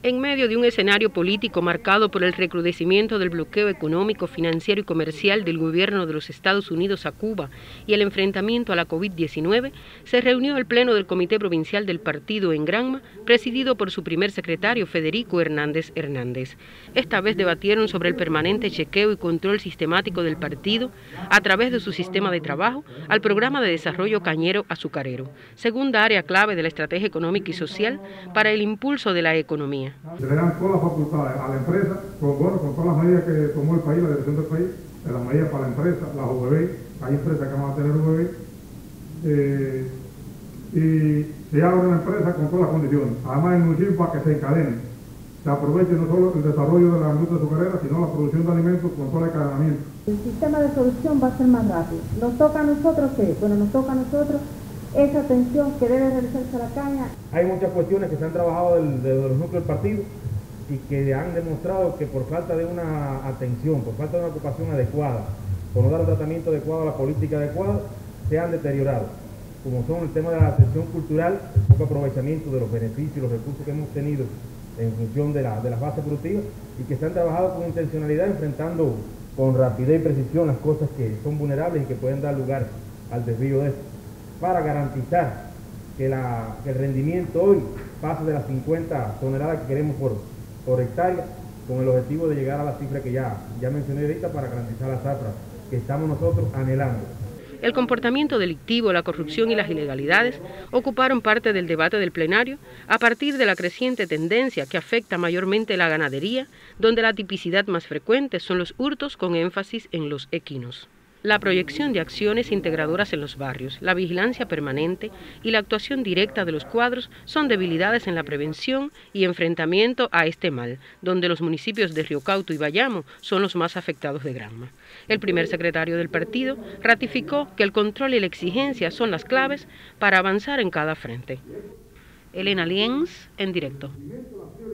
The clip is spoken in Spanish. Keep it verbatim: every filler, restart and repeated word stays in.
En medio de un escenario político marcado por el recrudecimiento del bloqueo económico, financiero y comercial del gobierno de los Estados Unidos a Cuba y el enfrentamiento a la COVID diecinueve, se reunió el Pleno del Comité Provincial del Partido en Granma, presidido por su primer secretario, Federico Hernández Hernández. Esta vez debatieron sobre el permanente chequeo y control sistemático del partido a través de su sistema de trabajo al programa de desarrollo cañero azucarero, segunda área clave de la estrategia económica y social para el impulso de la economía. Se le dan todas las facultades a la empresa, con, bueno, con todas las medidas que tomó el país, la dirección del país, de las medidas para la empresa, las U B B, hay empresas que van a tener U B B, eh, y se abre una empresa con todas las condiciones. Además, el municipio para que se encadene, se aproveche no solo el desarrollo de la industria azucarera, sino la producción de alimentos con todo el encadenamiento. El sistema de producción va a ser más rápido. ¿Nos toca a nosotros qué? Bueno, nos toca a nosotros esa atención que debe realizarse a la caña. Hay muchas cuestiones que se han trabajado del, de los núcleos del partido y que han demostrado que por falta de una atención, por falta de una ocupación adecuada, por no dar un tratamiento adecuado a la política adecuada, se han deteriorado, como son el tema de la atención cultural, el poco aprovechamiento de los beneficios y los recursos que hemos tenido en función de, la, de las bases productivas, y que se han trabajado con intencionalidad, enfrentando con rapidez y precisión las cosas que son vulnerables y que pueden dar lugar al desvío de esto, para garantizar que, la, que el rendimiento hoy pase de las cincuenta toneladas que queremos por, por hectárea, con el objetivo de llegar a la cifra que ya, ya mencioné ahorita, para garantizar la zafra que estamos nosotros anhelando. El comportamiento delictivo, la corrupción y las ilegalidades ocuparon parte del debate del plenario a partir de la creciente tendencia que afecta mayormente la ganadería, donde la tipicidad más frecuente son los hurtos con énfasis en los equinos. La proyección de acciones integradoras en los barrios, la vigilancia permanente y la actuación directa de los cuadros son debilidades en la prevención y enfrentamiento a este mal, donde los municipios de Río Cauto y Bayamo son los más afectados de Granma. El primer secretario del partido ratificó que el control y la exigencia son las claves para avanzar en cada frente. Elena Lienz, en directo.